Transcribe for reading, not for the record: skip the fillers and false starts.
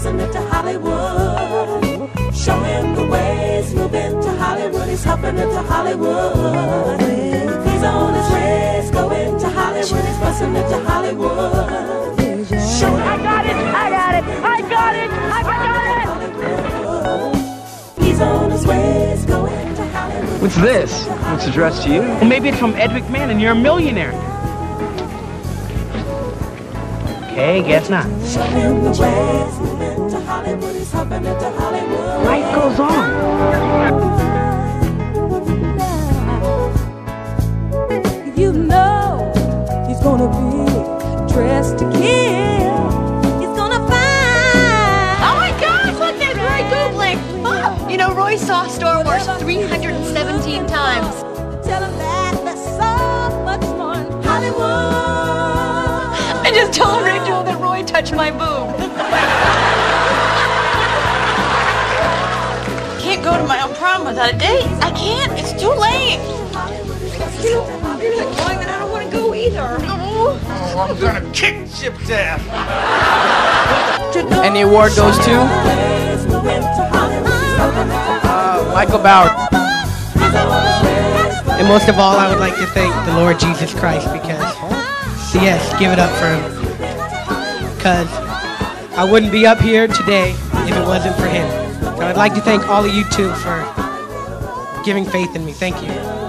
busting into Hollywood. Show him the ways, moving to Hollywood. He's hopping into Hollywood. He's on his ways, going to Hollywood. He's busting into Hollywood. Show him. I got it! I got it! I got it! I got it! He's on his ways, going to Hollywood. What's this? It's addressed to you? Well, maybe it's from Ed McMahon and you're a millionaire. Okay, guess not. Show him the ways, moving to Hollywood. He's hopping into Hollywood. Life goes on. You know he's gonna be dressed to kill. He's gonna find. Oh my gosh, look, there's Roy Googling. Oh, you know, Roy saw Star Wars 317 times. Tell him that there's so much more in Hollywood. I just told Rachel that Roy touched my boob. Can't go to my own prom without a date. I can't. It's too late. You're going and I don't want to go either. Oh, I'm gonna kick Chip's ass. And the award goes to Michael Bauer. And most of all, I would like to thank the Lord Jesus Christ because, yes, give it up for him. Because I wouldn't be up here today if it wasn't for him. So I'd like to thank all of you too for giving faith in me. Thank you.